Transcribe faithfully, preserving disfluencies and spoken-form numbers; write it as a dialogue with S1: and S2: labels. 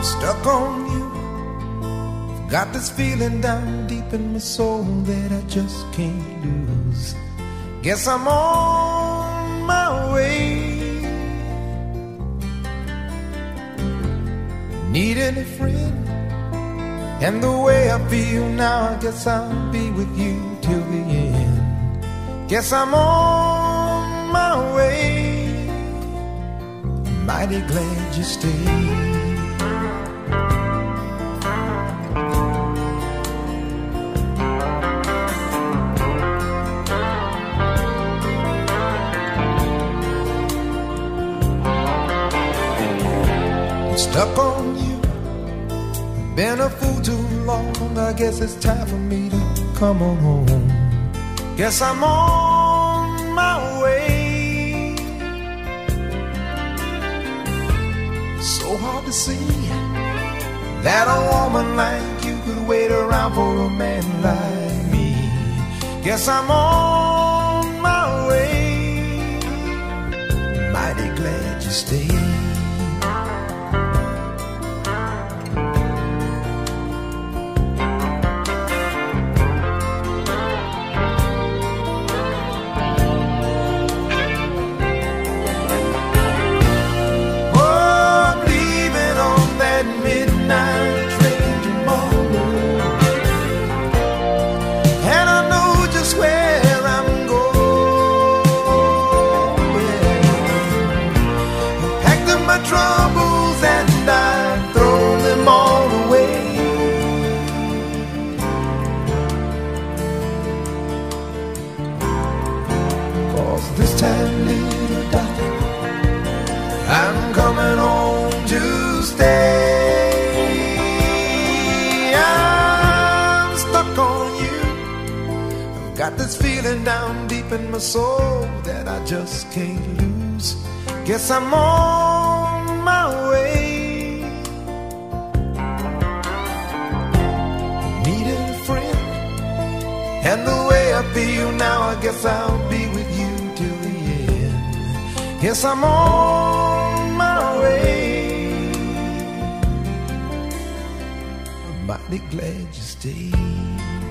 S1: Stuck on you. Got this feeling down deep in my soul that I just can't lose. Guess I'm on my way. Needing a friend, and the way I feel now, I guess I'll be with you till the end. Guess I'm on my way. Mighty glad you stayed. Stuck on you, been a fool too long. I guess it's time for me to come on home. Guess I'm on my way. So hard to see that a woman like you could wait around for a man like me. Guess I'm on my way. Mighty glad you stayed. Troubles and I throw them all away. Cause this time, little darling, I'm coming home to stay. I'm stuck on you. I've got this feeling down deep in my soul that I just can't lose. Guess I'm on my way. Needing a friend, and the way I feel now, I guess I'll be with you till the end. Guess I'm on my way. I'm mighty glad you stayed.